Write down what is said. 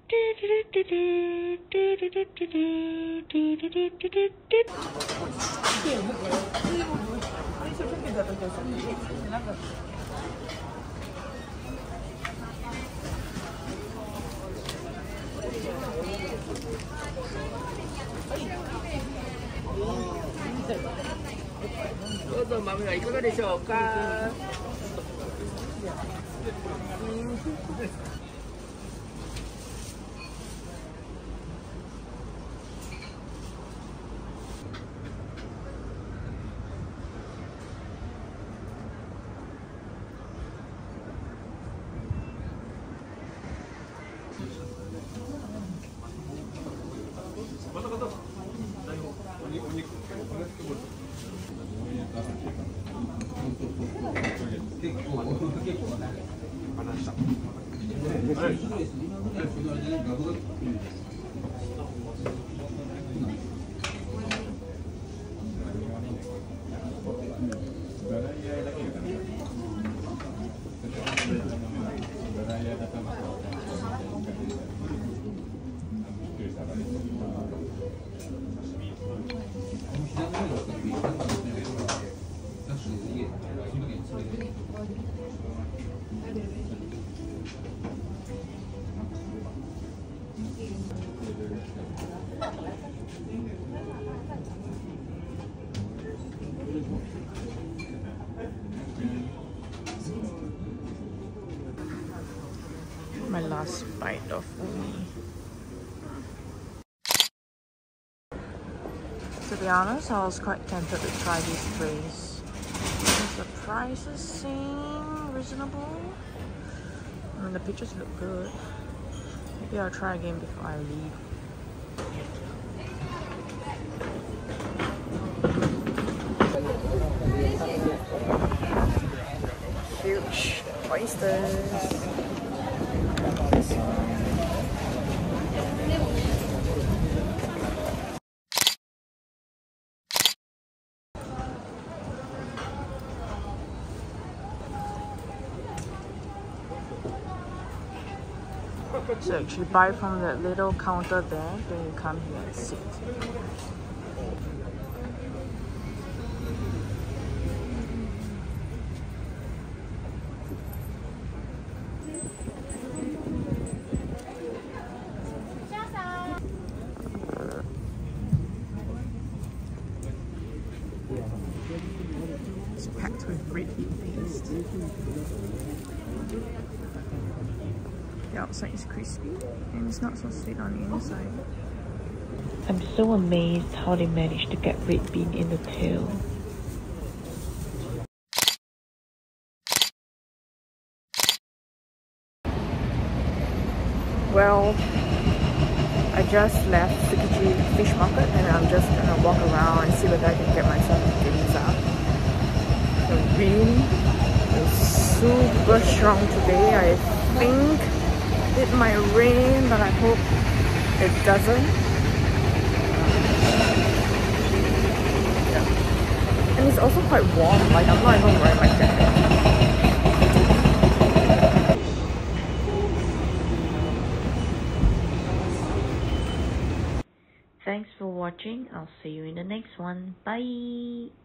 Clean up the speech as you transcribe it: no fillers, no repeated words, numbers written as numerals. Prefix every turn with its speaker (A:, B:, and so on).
A: どうぞ豆はいかがでしょうか。My last bite of uni. To be honest, I was quite tempted to try this place because the prices seem reasonable. I mean, the pictures look good. Maybe I'll try again before I leave. Huge oysters. So actually buy from that little counter there, then you come here and sit. It's packed with red bean paste. The outside is crispy and it's not so sweet on the inside. I'm so amazed how they managed to get red bean in the tail. Well, I just left Tsukiji fish market and I'm just gonna walk around and see whether I can get myself a ginza. The wind is super strong today. I think it might rain, but I hope it doesn't. Yeah. And it's also quite warm, like I'm not even wearing my jacket. Thanks for watching. I'll see you in the next one. Bye!